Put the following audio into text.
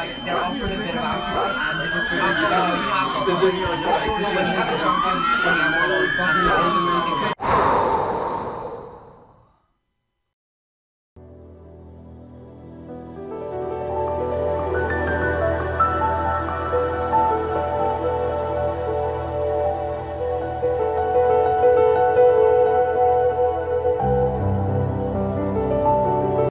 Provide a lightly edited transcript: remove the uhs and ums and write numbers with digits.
they're offered a bit of alcohol, and if it's alcohol, you know, alcohol. So when you have the drunk ones, it's 20 alcohol.